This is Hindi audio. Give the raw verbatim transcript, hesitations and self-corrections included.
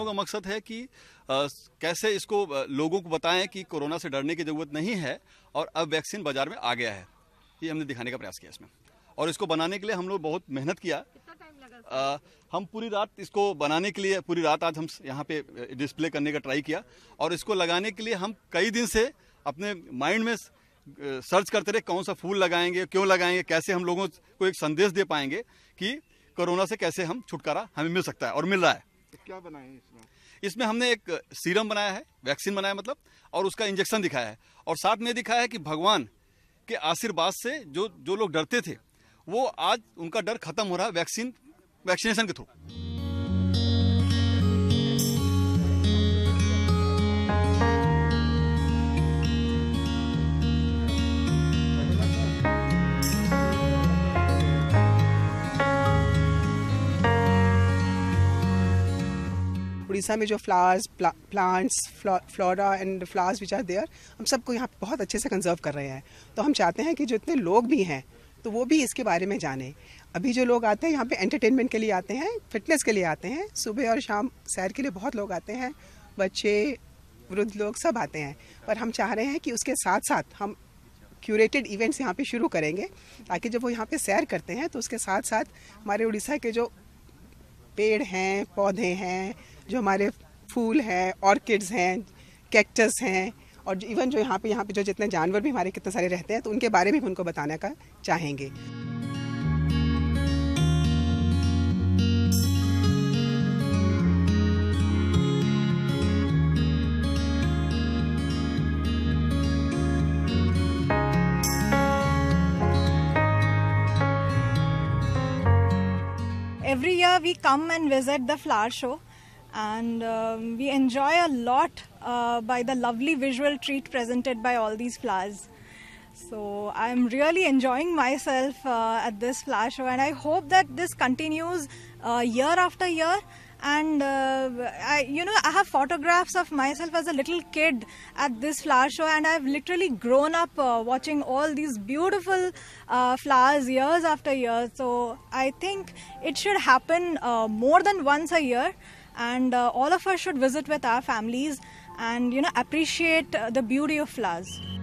का मकसद है कि आ, कैसे इसको लोगों को बताएं कि कोरोना से डरने की ज़रूरत नहीं है और अब वैक्सीन बाजार में आ गया है। ये हमने दिखाने का प्रयास किया इसमें, और इसको बनाने के लिए हम लोग बहुत मेहनत किया। कितना टाइम लगा? आ, हम पूरी रात इसको बनाने के लिए, पूरी रात आज हम यहाँ पे डिस्प्ले करने का ट्राई किया, और इसको लगाने के लिए हम कई दिन से अपने माइंड में सर्च करते रहे कौन सा फूल लगाएंगे, क्यों लगाएंगे, कैसे हम लोगों को एक संदेश दे पाएंगे कि कोरोना से कैसे हम छुटकारा हमें मिल सकता है, और मिल रहा है। तो क्या बनाए इसमें? इसमें हमने एक सीरम बनाया है, वैक्सीन बनाया मतलब, और उसका इंजेक्शन दिखाया है, और साथ में दिखाया है कि भगवान के आशीर्वाद से जो जो लोग डरते थे वो आज उनका डर खत्म हो रहा है वैक्सीन वैक्सीनेशन के थ्रू। उड़ीसा में जो flowers, plants, flora and flowers which are there, हम सबको यहाँ बहुत अच्छे से कंजर्व कर रहे हैं। तो हम चाहते हैं कि जितने लोग भी हैं तो वो भी इसके बारे में जानें। अभी जो लोग आते हैं यहाँ पे एंटरटेनमेंट के लिए आते हैं, फिटनेस के लिए आते हैं, सुबह और शाम सैर के लिए बहुत लोग आते हैं, बच्चे, वृद्ध लोग सब आते हैं। पर हम चाह रहे हैं कि उसके साथ साथ हम क्यूरेटेड इवेंट्स यहाँ पे शुरू करेंगे, ताकि जब वो यहाँ पे सैर करते हैं तो उसके साथ साथ हमारे उड़ीसा के जो पेड़ हैं, पौधे हैं, जो हमारे फूल हैं, ऑर्किड्स हैं, कैक्टस हैं, और इवन जो यहाँ पे यहाँ पे जो जितने जानवर भी हमारे कितने सारे रहते हैं, तो उनके बारे में भी उनको बताने का चाहेंगे। Every year we come and visit the flower show, and um, we enjoy a lot uh, by the lovely visual treat presented by all these flowers. So I'm really enjoying myself uh, at this flower show, and I hope that this continues uh, year after year. And uh, I, you know, I have photographs of myself as a little kid at this flower show, and I've literally grown up uh, watching all these beautiful uh, flowers years after years. So I think it should happen uh, more than once a year, and uh, all of us should visit with our families and, you know, appreciate uh, the beauty of flowers.